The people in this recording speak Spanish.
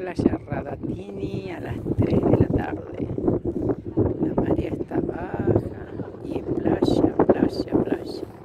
Playa Rada Tilly a las 3 de la tarde. La marea está baja y playa, playa, playa.